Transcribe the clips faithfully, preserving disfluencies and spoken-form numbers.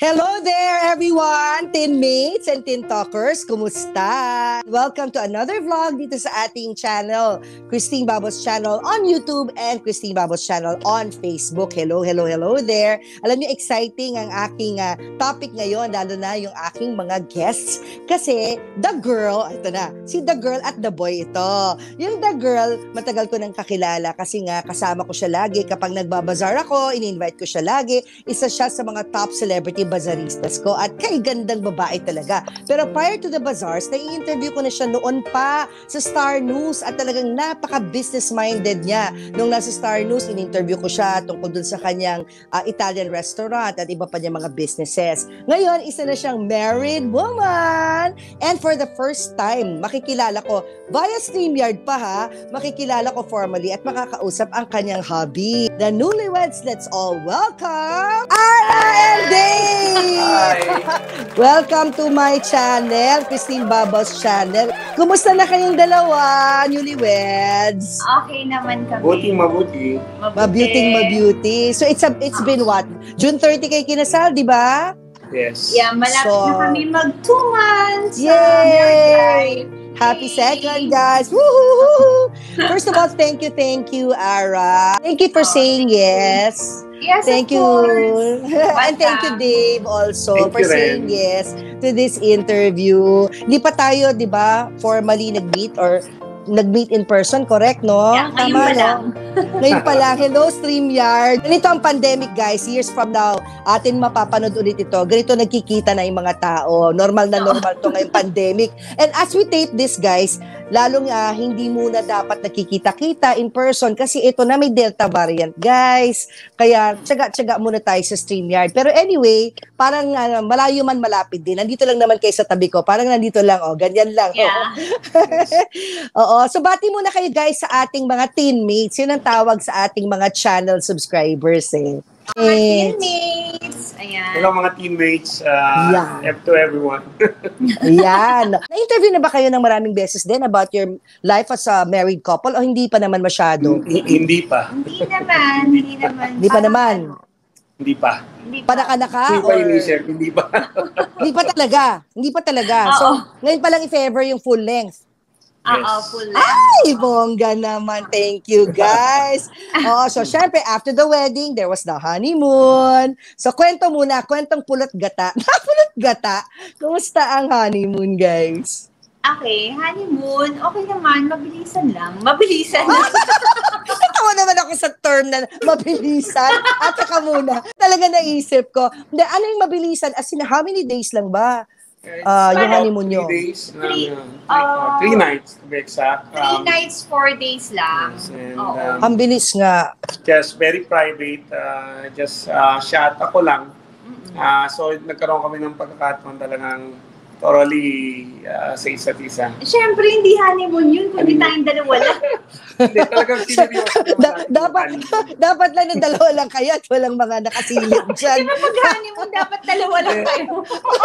Hello there, everyone! Tin Mates and Tin Talkers, kumusta? Welcome to another vlog dito sa ating channel, Christine Babos Channel on YouTube and Christine Babos Channel on Facebook. Hello, hello, hello there! Alam niyo, exciting ang aking uh, topic ngayon, lalo na yung aking mga guests. Kasi, the girl, ito na, si the girl at the boy ito. Yung the girl, matagal ko nang kakilala kasi nga kasama ko siya lagi. Kapag nagbabazar ako, in-invite ko siya lagi. Isa siya sa mga top celebrity bazaristas ko at kay gandang babae talaga. Pero prior to the bazaars, nai-interview ko na siya noon pa sa Star News at talagang napaka-business-minded niya. Nung nasa Star News, in-interview ko siya tungkol dun sa kanyang uh, Italian restaurant at iba pa niya mga businesses. Ngayon, isa na siyang married woman. And for the first time, makikilala ko, via StreamYard pa ha, makikilala ko formally at makakausap ang kanyang hubby. The newlyweds, let's all welcome Ara and Dave! Hi! Welcome to my channel, Christine Babos Channel. Kumusta na kayong dalawa, newlyweds? Okay naman kami. Mabuting mabuti. Mabuting mabuti. So it's a, it's been what? June thirtieth kayo kinasal, di ba? Yes. Yeah, malapit So, na kami mag two months. Yay! Uh, Happy second, guys! Woohoo! First of all, thank you, thank you, Ara. Thank you for saying yes. Yes, Thank of you. course. And thank you, Dave, also, Thank for you, saying Ren. yes to this interview. Hindi pa tayo, di ba, formally nag-meet or nag-meet in person, correct, no? Yeah, ngayon pa lang. Ngayon pa lang. Hello, StreamYard. Ganito ang pandemic, guys. Years from now, atin mapapanood ulit ito. Ganito nagkikita na yung mga tao. Normal na normal to ngayong pandemic. And as we tape this, guys, lalong uh, hindi muna dapat nakikita-kita in person kasi ito na may Delta variant, guys. Kaya tsaga-tsaga muna tayo sa StreamYard. Pero anyway, parang uh, malayo man malapit din. Nandito lang naman kayo sa tabi ko. Parang nandito lang, oh. Ganyan lang. Yeah. Oo. Oo, so bati muna kayo guys sa ating mga teammates. Yun ang tawag sa ating mga channel subscribers eh. Mga teammates. Ayan. Hello mga teammates. Uh, Yeah. F to everyone. Ayan. Na-interview na ba kayo ng maraming beses din about your life as a married couple o hindi pa naman masyado? H- hindi pa. Hindi naman. Hindi naman. Hindi pa naman. Hindi pa. Hindi pa. Panaka-naka? Hindi pa or- inisip. Hindi pa. Hindi pa talaga. Hindi pa talaga. So, Oo. ngayon pa lang i-favor yung full length. Oo, Yes. full Ay, bongga naman. Thank you, guys. Oo, so syempre, after the wedding, there was the honeymoon. So, kwento muna, kwentong pulot gata. Pulot gata. Kumusta ang honeymoon, guys? Okay, honeymoon. Okay naman. Mabilisan lang. Mabilisan lang. Natawa naman ako sa term na mabilisan. At saka muna, talaga naisip ko, hindi, ano yung mabilisan? As in, how many days lang ba? Ah, yung Parang honeymoon nyo? Three days. na- Three, uh, three, uh, uh, three nights to be exact. Three Um, nights, four days lang. yes, and, Oo. um, Ang bilis nga. Just very private. Uh, just uh, shot ako lang. Uh, so nagkaroon kami ng pagkakataon talagang thoroughly uh, sa isa't isa. Siyempre, hindi honeymoon yun, kundi tayong dalawa lang. Hindi, talagang seryoso. Da- dapat, dapat lang na dalawa lang kayo at walang mga nakasilip dyan. Di ba pag honeymoon, dapat dalawa lang kayo?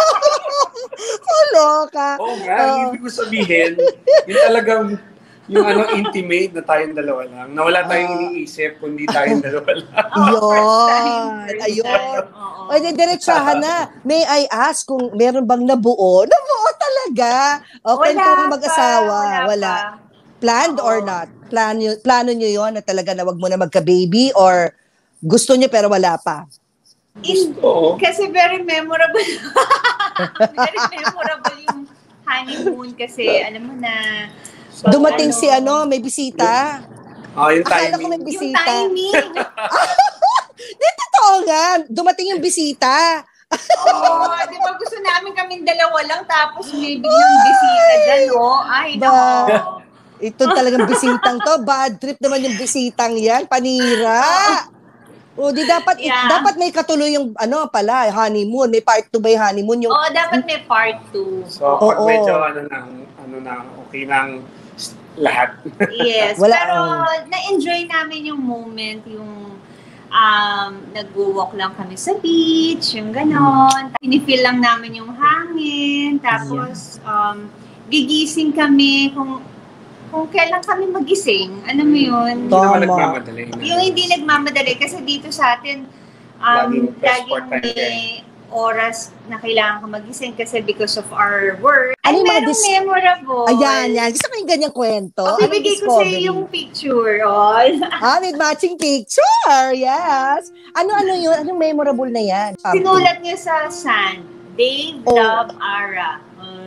Kaloka. Oo nga, Oo. ibig ko sabihin, yung talagang, yung ano, intimate na tayong dalawa lang, na wala tayong Ah. iniisip kundi tayong dalawa lang. Yun. Ayun. Oo. O, di diretsahan na. May I ask kung meron bang nabuo? Nabuo talaga. O, kwento ng mag-asawa. pa, Wala. pa. Planned or Oo. not? Plano, plano nyo yun na talaga na wag mo na magka-baby or gusto nyo pero wala pa? In, Oo. kasi very memorable. Very memorable yung honeymoon kasi alam mo na So, Dumating ano, si ano, may bisita. Oh, yung Akala ko may timing. yung bisita. timing. Di, totoo nga. Dumating yung bisita. Oo, di ba gusto namin kaming dalawa lang tapos may biglang bisita dyan, no? Ay, Ba, no. ito talagang bisitang to. Bad trip naman yung bisitang yan. Panira. O di dapat Yeah. dapat may katuloy yung ano pala, honeymoon. May part two ba yung honeymoon? Yung, Oo, dapat may part two. So, pag Oo. medyo ano na, ano na, okay nang lahat. Yes, Wala, pero um, na-enjoy namin yung moment, yung um, nag-walk lang kami sa beach, yung ganon. Pinifeel lang namin yung hangin, tapos um, gigising kami kung kung kailan kami magising. Ano mo yun? Hindi naman Tama. nagmamadali na. Yung hindi nagmamadali kasi dito sa atin, um, Laging fresh laging for time may, oras na kailangan ka magising kasi because of our work. Ano Ay, yung mga merong dis- memorable. Ayan, yan. Gusto ko yung ganyang kwento. O, Anong bibigay ko discovery? sa'yo yung picture. Oh. Ah, with matching picture. Yes. Ano-ano yun? Anong memorable na yan? Sinulat niya sa sand. Dave, Oh. Love, Ara.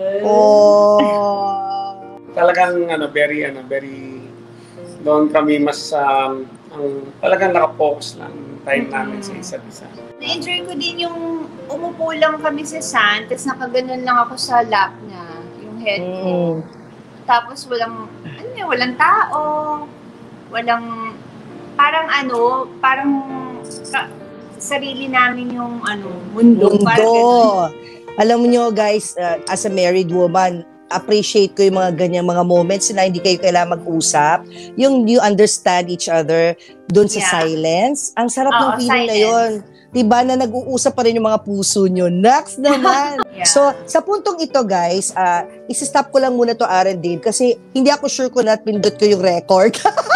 Oh. Talagang ano, very, ano, very, doon kami mas, um, ang, talagang nakapokus lang time namin sa isa't isa. Na-enjoy ko din yung umupo lang kami sa sand, tapos nakaganon lang ako sa lap niya, yung head ko. Mm. Tapos walang, ano yun, walang tao, walang, parang ano, parang ka, sarili namin yung ano, mundo. Parang Mundo. ganun. Alam nyo guys, uh, as a married woman, appreciate ko yung mga ganyang mga moments na hindi kayo kailangan mag-usap. Yung you understand each other dun sa Yeah. silence. Ang sarap ng Oo, feeling na silence. yun. Diba na nag-uusap pa rin yung mga puso nyo. Next naman. Yeah. So, sa puntong ito guys, uh, isi-stop ko lang muna to R and Dave kasi hindi ako sure kung napindot ko yung record.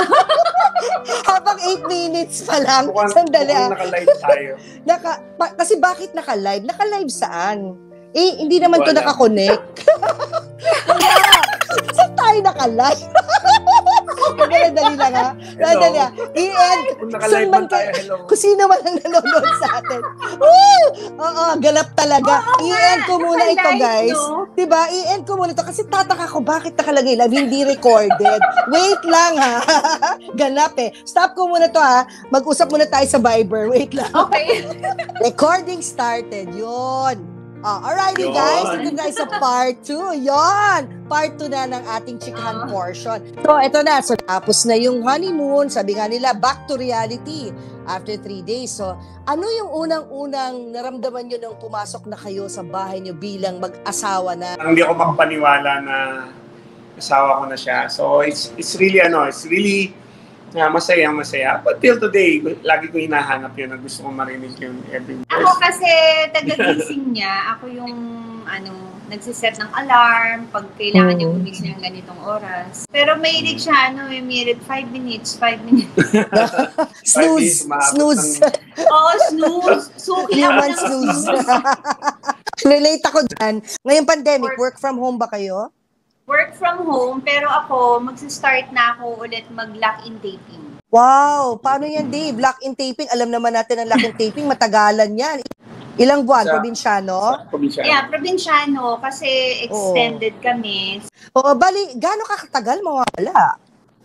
Habang eight minutes pa lang. Mukhang, Sandali ah. mukhang naka-live tayo. Naka, pa, kasi bakit naka-live? Naka-live saan? Eh, hindi naman to Wala. naka-connect. Wala. Saan tayo naka-live? Dali, dali lang ha. Dali, dali ha. I-end. Kung naka-live man tayo, hello. Kung sino man ang nanonood sa atin. Woo! Oo, ganap talaga. I-end ko muna ito, naka-live, guys. no? Diba? I-end ko muna ito kasi tataka ko bakit nakalagay live, hindi recorded. Wait lang ha. Ganap eh. Stop ko muna to ha. Mag-usap muna tayo sa Viber. Wait lang. Okay. Recording started. Yun. Oh, alrighty Yun. guys, ito guys sa part two. Yon, part two na ng ating chikahan portion. So, ito na. So, tapos na yung honeymoon. Sabi nga nila, back to reality after three days. So, ano yung unang-unang naramdaman nyo nung pumasok na kayo sa bahay nyo bilang mag-asawa na? Hindi ako makapaniwala na asawa ko na siya. So, it's it's really, ano, it's really uh, masaya, masaya. But till today, lagi ko hinahanap yun na gusto kong marinig yun every Ako verse. kasi taga-gising niya, ako yung ano, nagsiset ng alarm pag kailangan niya Mm. gumising ng ganitong oras. Pero mahilig siya, ano, yung mahilig five minutes, five minutes. Snooze! umabot Snooze! ng- Oo, snooze. Suki ako Human ng snooze. snooze. Relate ako dyan. Ngayong pandemic, work from home ba kayo? Work from home, pero ako, magsa-start na ako ulit mag-lock-in taping. Wow! Paano yan, Dave? Lock-in taping. Alam naman natin ang lock-in taping. Matagalan yan. Ilang buwan? Sa- Probinsyano? Sa probinsya. Yeah, probinsyano, kasi extended kami. Oo, bali, gaano ka katagal mawala?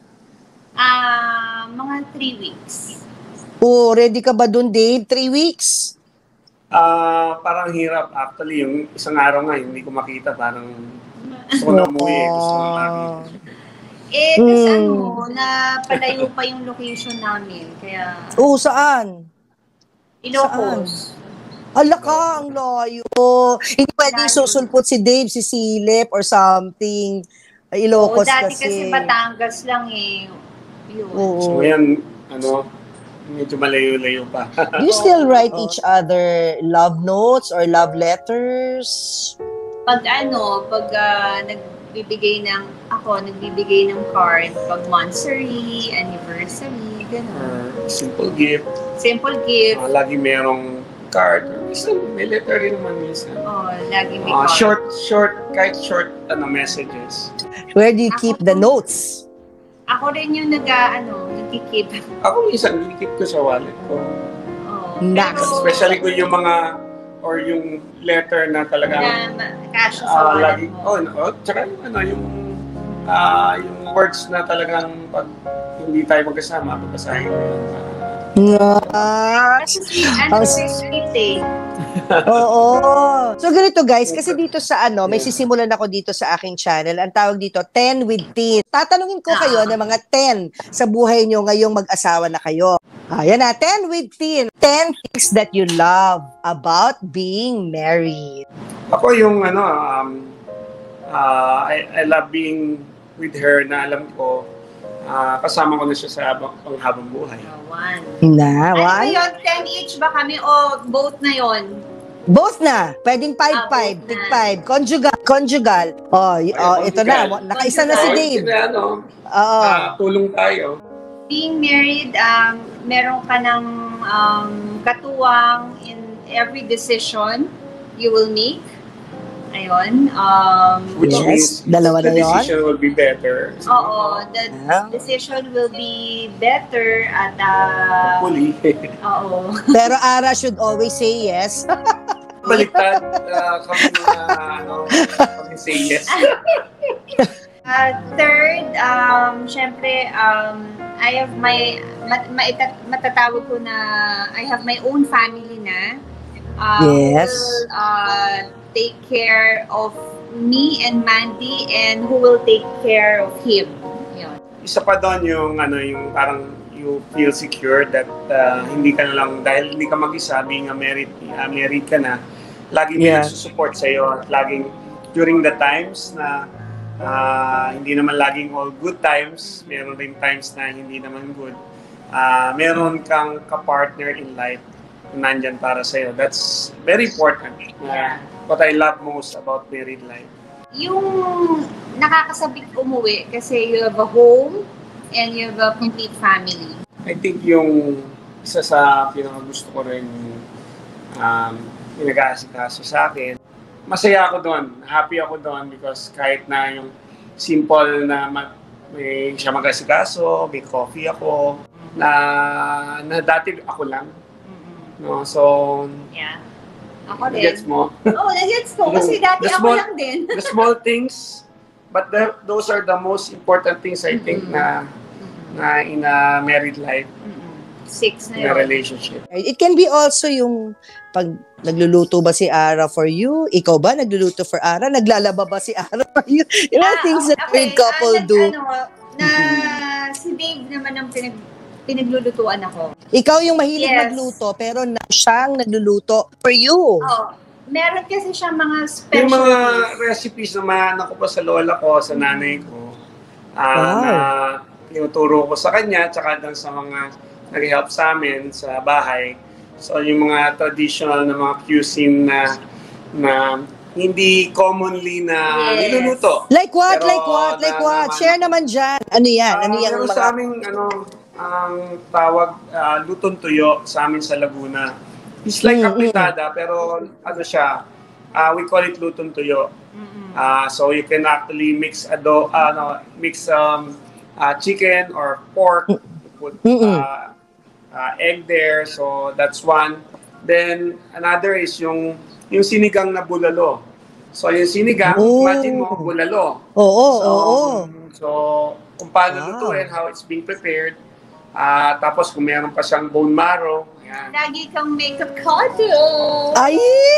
Ah, mga three weeks. Oo, ready ka ba dun, Dave? Three weeks? Ah, parang hirap actually. Yung isang araw nga, hindi ko makita. Parang gusto ko na umuwi. eh. Gusto ko na makita. Eh, kasi Hmm. ano, na palayo pa yung location namin. Kaya, Oo, saan? Ilocos. Ala ka, ang layo. Hindi pwede Layo. susulpot si Dave, si Silip, or something. Ay, Oo, Ilocos dati kasi. kasi. Batangas lang eh. Yun. Oo. So ngayon, ano, medyo malayo-layo pa. Do you still write each other love notes or love letters? Pag ano, pag ah, nagbibigay ng, ako, nagbibigay ng card, pag monthsary, anniversary, gano'n. Or simple gift. Simple gift. Uh, lagi merong card. Minsan, may letter rin naman minsan. Oh, lagi may Uh, card. short, short, kahit short ano, messages. Where do you Ako keep po. the notes? Ako rin yung nag, ano, nagkikip. Ako minsan, nilikip ko sa wallet ko. Oh, Nice. pero, Especially kung yung mga, or yung letter na talagang, na ma- cash sa ah, wallet lagi, mo. oh, no, oh, tsaka yung, ano, yung, ah, yung words na talagang pag hindi tayo magkasama, magkasahin ko yun. Ah, Nice. Kasi sweet, ano, Ang- sweet eh. Oo. So ganito guys, kasi dito sa ano, may sisimulan ako dito sa aking channel. Ang tawag dito, ten with Teen. Tatanungin ko kayo ng mga ten sa buhay nyo ngayong mag-asawa na kayo. Ayan na, ten with Teen. ten things that you love about being married. Ako yung ano, um, uh, I, I love being with her na alam ko, ah, kasama ko na siya sa habang, panghabang buhay. Oh, one. Na, Ano ba one? yun? ten each ba kami o both na yon? Both na. Pwedeng five Ah, five, both tig na. five. Conjugal. Conjugal. Oh, y- oh Ay, ito na. conjugal. Nakaisa na si Ah, Dave. sila, ano, Oo. ah, tulong tayo. Being married, um, meron ka ng um, katuwang in every decision you will make. Ayun. Um, Which Yes, means dalawa the na yun. decision will be better. Oo, the Ah. decision will be better at uh, Hopefully. oo. Pero Ara should always say yes. Baliktad, uh, kami mga, ano, kami say yes. Uh, third, um, syempre, um, I have my, mat, maita, matatawag ko na, I have my own family na. Uh, Yes. Who will uh, take care of me and Mandy, and who will take care of him. Yun. Isa pa doon yung, ano, yung parang you feel secure that uh, hindi ka na lang, dahil hindi ka mag-isa, being a married, uh, married ka na, laging may Yeah. nagsusupport sa'yo at laging during the times na uh, hindi naman laging all good times, meron rin times na hindi naman good, uh, meron kang ka-partner in life na nandyan para sa'yo. That's very important. Uh, Yeah. what I love most about married life. Yung nakakasabik umuwi kasi you have a home and you have a complete family. I think yung isa sa pinakagusto ko rin um, pinag-aasikaso sa akin, masaya ako doon. Happy ako doon because kahit na yung simple na mag, may siya mag-asikaso, may coffee ako, na, na dati ako lang. No? So, Yeah. Ako din. gets mo? Oo, oh, nagets ko. Kasi dati The ako small- lang din. The small things, but the, those are the most important things I think na na in a married life, Six na in a yun. relationship. It can be also yung pag nagluluto ba si Ara for you? Ikaw ba nagluluto for Ara? Naglalaba ba si Ara for you? You know, Ah, things that okay. married couple Ah, nag- do. Ano, na si Dave naman ang pinag, pinaglulutuan ako. Ikaw yung mahilig Yes. magluto, pero na siyang nagluluto for you. Oh, meron kasi siyang mga specialties. Yung mga recipes na mayanak ko pa sa lola ko, sa nanay ko, ah, Wow. na tinuturo ko sa kanya, tsaka doon sa mga nag-help sa amin sa bahay. So yung mga traditional na mga cuisine na na hindi commonly na Yes. niluluto. Like what? Pero like what? Like na- what? naman- Share naman dyan. Ano yan? Ano Ah, yung meron mga... sa aming ano, ang tawag ah, lutong tuyo sa amin sa Laguna. It's like Mm, kapitada pero ano siya, ah, we call it lutong tuyo. Mm-mm. Ah, so you can actually mix ado ano, mix um ah, chicken or pork, put Mm-mm. ah, ah, egg there. So that's one. Then another is yung yung sinigang na bulalo. So yung sinigang, Oh. imagine mo bulalo. Oo, So, oo. so kung paano Wow. lutuin, how it's being prepared. Ah, tapos kung meron pa siyang bone marrow, yan. Lagi kang makeup cuddle. Ay!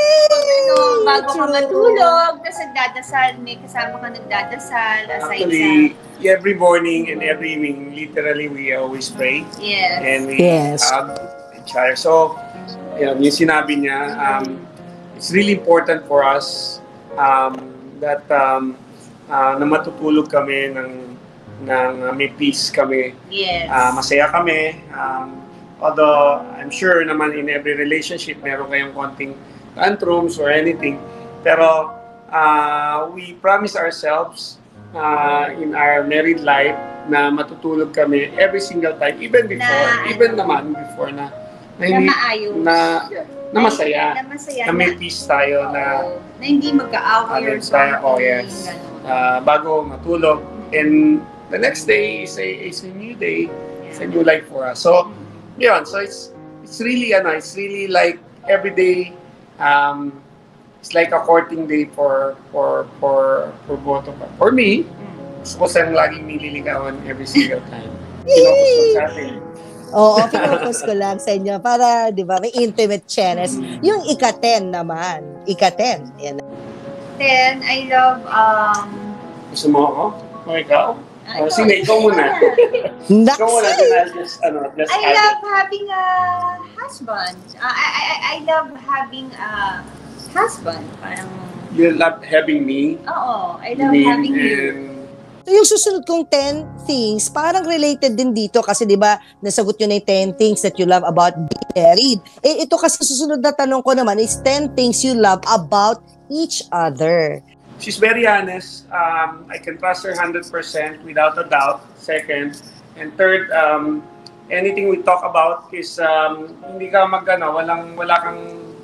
Ano, bago ka True. matulog, tapos nagdadasal, may kasama ka nagdadasal, aside Actually, every morning and every evening, literally we always pray. sa... Yes. And we Yes. hug each other. So, yun, yung sinabi niya, um, it's really important for us um, that um, uh, na matutulog kami ng, ng uh, may peace kami. Yes. Ah, masaya kami. Um, although, I'm sure naman in every relationship, meron kayong konting tantrums or anything. Pero, uh, we promise ourselves uh, in our married life na matutulog kami every single time, even before, Na, even ano, naman before na na, na hindi- maayos. na, na masaya, Na masaya. na may peace tayo na Oo, na hindi magka-away or Alin tayo, something. oh yes. ganun. uh, bago matulog. And the next day is a, is a new day. It's a new life for us. So, yun. So, it's it's really, ano, it's really like every day, um, it's like a courting day for for for for both of us. For me, gusto ko siyang laging nililigawan every single time. Kinukusto sa atin. Oo, pinopos ko lang sa inyo para, di ba, may intimate chenes. Yung ika-ten naman. Ika-ten. Yan. Then, I love, um, Gusto mo ako? O ikaw? Ah, Oh, ikaw. sige, ikaw muna. Ikaw muna, Naks! then I'll just, ano, just I add love it. having a husband. Uh, I, I, I love having a husband. Parang, You love having me. oo, I You love mean, having you. and So yung susunod kong ten things, parang related din dito kasi di ba nasagot yun na yung ten things that you love about being married. Eh ito kasi susunod na tanong ko naman is ten things you love about each other. she's very honest. Um, I can trust her one hundred percent without a doubt. Second. And third, um, anything we talk about is um, hindi ka mag, ano, walang, wala kang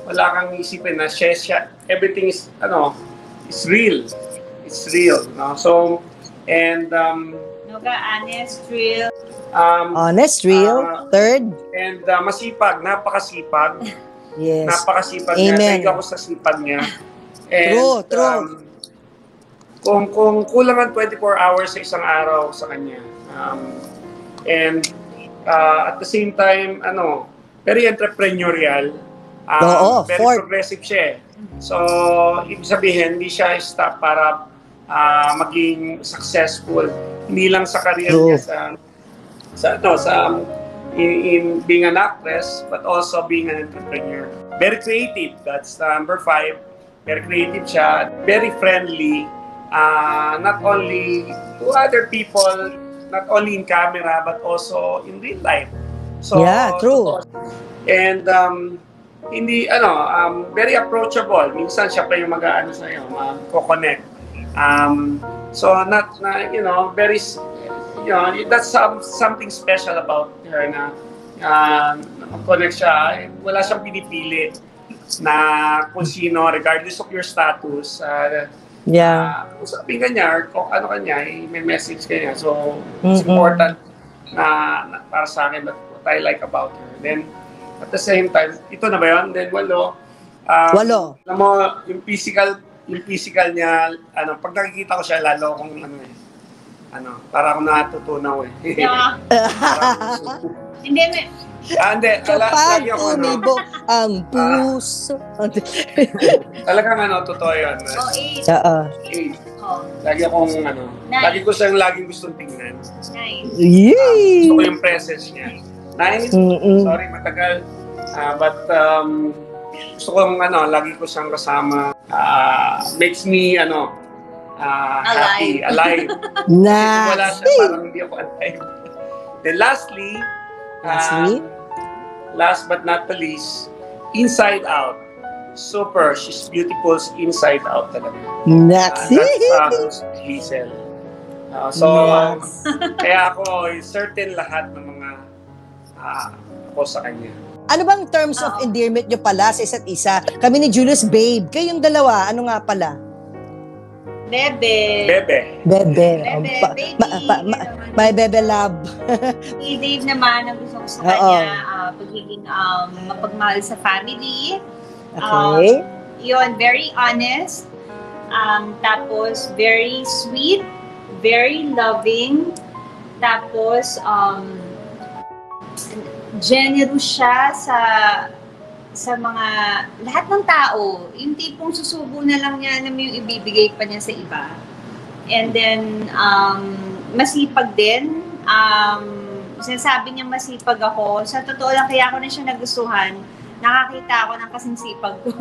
wala kang isipin na siya, siya, everything is, ano, is real. It's real, no? So, and, um, Noga, honest, real. um, Honest, real. uh, Third. and uh, masipag, napakasipag. Yes. Napakasipag Amen. niya. Thank you ako sa sipag niya. And, True, true. Um, kung, kung kulang ang twenty-four hours sa isang araw sa kanya. Um, and uh, at the same time, ano, very entrepreneurial. Um, Oo, very fourth. progressive siya eh. So, ibig sabihin, hindi siya stop para uh, maging successful. Hindi lang sa career True. niya sa, sa, no, sa in, in being an actress, but also being an entrepreneur. Very creative. That's the number five. Very creative siya. Very friendly. Uh, not only to other people, not only in camera, but also in real life. So, Yeah, true. And um, hindi, ano, um, very approachable. Minsan siya pa yung mag-ano sa'yo, mag-connect. Um, so, not, na, you know, very, you know, that's some, something special about her na uh, mag-connect siya. Wala siyang pinipili na kung sino, regardless of your status. Uh, Yeah. Uh, usapin ka niya or kung ano ka niya, may message ka niya. So, it's Mm-mm. important na, na para sa akin that what I like about her. Then, at the same time, ito na ba yun? Then, walo. Um, Walo. Alam mo, yung physical, yung physical niya, ano, pag nakikita ko siya, lalo akong, ano eh, ano, para akong natutunaw eh. Yeah. Parang, Hindi, may, ah, hindi. Ala, Kapag lagi ako, ano, umibok ang puso. talagang ano, totoo yun. oh, eight. Oo. Eh, Oh, lagi akong, ano, Nice. lagi ko siyang laging gustong tingnan. nice. Yay! Gusto ko yung presence niya. Nice. Mm-mm. Sorry, matagal. Uh, but um, gusto kong ano, lagi ko siyang kasama. Uh, makes me ano, uh, happy, alive. Kung wala siya, Nice. parang hindi ako alive. Then lastly, uh, Lastly? last but not the least, Inside Out. Super. She's beautiful inside out talaga. Next. Uh, that's uh, Hazel. Uh, so, Yes. kaya ako, certain lahat ng mga uh, ako sa kanya. Ano bang terms of Oo. endearment nyo pala sa isa't isa? Kami ni Julius, babe. Kayong dalawa, ano nga pala? Bebe. Bebe. Bebe. Bebe, Pa- baby. ma- pa- ma- my bebe love. Si Dave naman, ang gusto ko sa Oo. kanya, ah, pagiging um, mapagmahal sa family. Okay. Um, yun, very honest. Um, tapos, very sweet. Very loving. Tapos, um, generous siya sa sa mga lahat ng tao. Yung tipong susubo na lang niya na may yung ibibigay pa niya sa iba. And then, um, masipag din. Um, sinasabi niya masipag ako. Sa totoo lang, kaya ako na siya nagustuhan. Nakakita ako ng kasing sipag ko.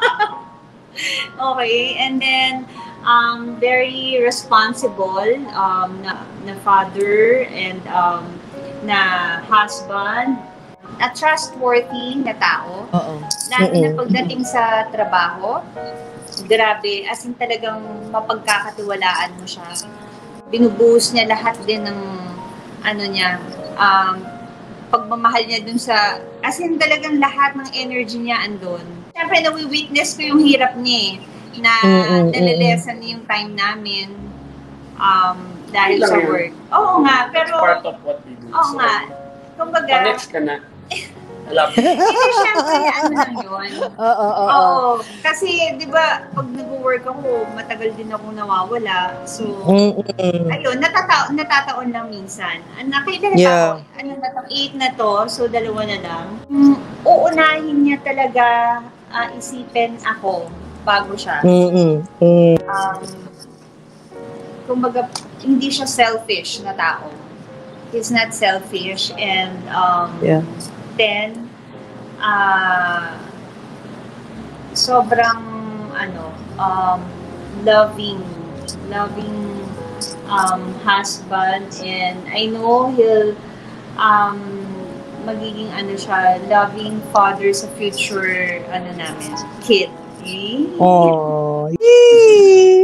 Okay. And then, um, very responsible um, na, na father and um, na husband. Na trustworthy na tao. Oo. Lalo na Mm-mm. pagdating sa trabaho, grabe, as in talagang mapagkakatiwalaan mo siya. Binubuhos niya lahat din ng ano niya, um, pagmamahal niya dun sa, as in talagang lahat ng energy niya andun. Siyempre, nawi-witness ko yung hirap niya eh, na Mm-mm, nalilesen niya yung time namin um, dahil Yun lang sa yun. work. Oo nga, pero, Part of what we do. oo nga, kumbaga, Connects ka na. Alam. hindi siyempre, ano lang yun. Oo, oo, oo. Oo, kasi 'di ba pag nag-work ako, matagal din ako nawawala. So, Mm-mm. ayun, natata natataon lang minsan. Ang nakita na Yeah. ako, ano na to, eight na to, so dalawa na lang. Mm, uunahin niya talaga ah, isipin ako bago siya. Mm-mm. Mm. Um, kumbaga, hindi siya selfish na tao. He's not selfish and um, Yeah. then ah sobrang ano um loving loving um husband, and I know he'll um magiging ano siya, loving father sa future ano namin, kid. Eh? Oh. Yay! I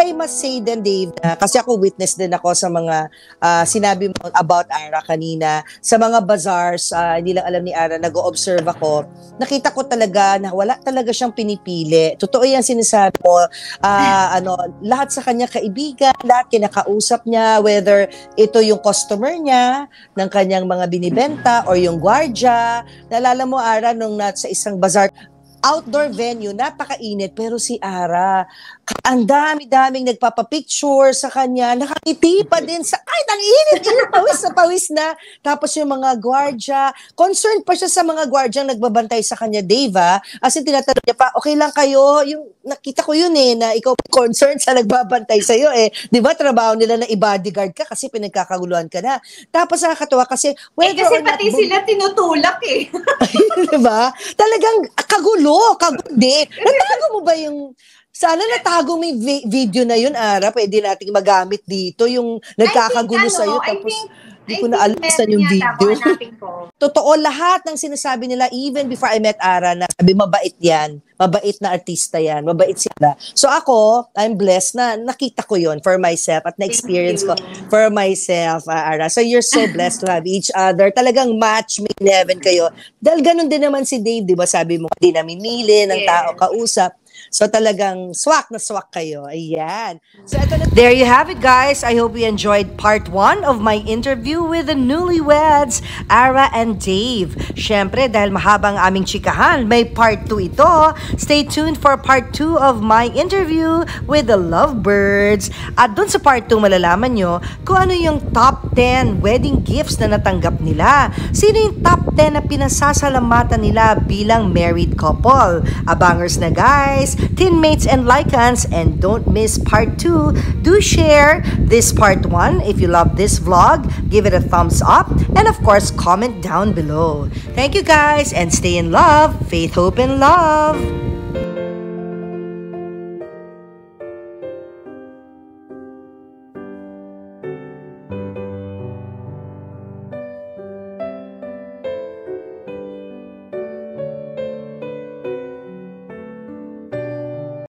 I must say then, Dave, na, kasi ako witness din ako sa mga uh, sinabi mo about Ara kanina. Sa mga bazaars, uh, hindi lang alam ni Ara, nag-o-observe ako. Nakita ko talaga na wala talaga siyang pinipili. Totoo yan sinasabi mo. Uh, ano, lahat sa kanya kaibigan, lahat kinakausap niya, whether ito yung customer niya, ng kanyang mga binibenta, or yung gwardya. Naalala mo, Ara, nung nasa isang bazaar, outdoor venue, napakainit, pero si Ara, ang dami-daming nagpapapicture sa kanya, nakangiti pa din sa, ay, ang init, init, pawis na pawis na. Tapos yung mga gwardya, concerned pa siya sa mga gwardyang nagbabantay sa kanya, Dave, ah. As in, tinatanong niya pa, okay lang kayo? Yung, nakita ko yun eh, na ikaw concerned sa nagbabantay sa'yo eh. Di ba, trabaho nila na i-bodyguard ka kasi pinagkakaguluhan ka na. Tapos nakakatawa kasi, eh, kasi pati not, sila tinutulak eh. Di ba? Talagang kagulo, kagundi. Natago mo ba yung, sana natago mo yung vi- video na yun, Ara, pwede nating magamit dito, yung nagkakagulo think, sa'yo, ano, tapos hindi I ko na alam saan yung video. Ko. Totoo, lahat ng sinasabi nila, even before I met Ara, na sabi, mabait yan, mabait na artista yan, mabait sila. So ako, I'm blessed na nakita ko yon for myself at na-experience ko for myself, uh, Ara. So you're so blessed to have each other. Talagang match made in heaven kayo. Dahil ganun din naman si Dave, di ba? Sabi mo, hindi namimili ng tao kausap. So talagang swak na swak kayo. Ayan. So ito na. There you have it, guys. I hope you enjoyed part one of my interview with the newlyweds, Ara and Dave. Syempre, dahil mahabang aming chikahan, may part two ito. Stay tuned for part two of my interview with the Lovebirds. At dun sa part two, malalaman nyo kung ano yung top ten wedding gifts na natanggap nila. Sino yung top ten na pinasasalamatan nila bilang married couple. Abangers na, guys. Teammates and Lycans, and don't miss part two. Do share this part one if you love this vlog. Give it a thumbs up, and of course, comment down below. Thank you, guys, and stay in love, faith, hope, and love.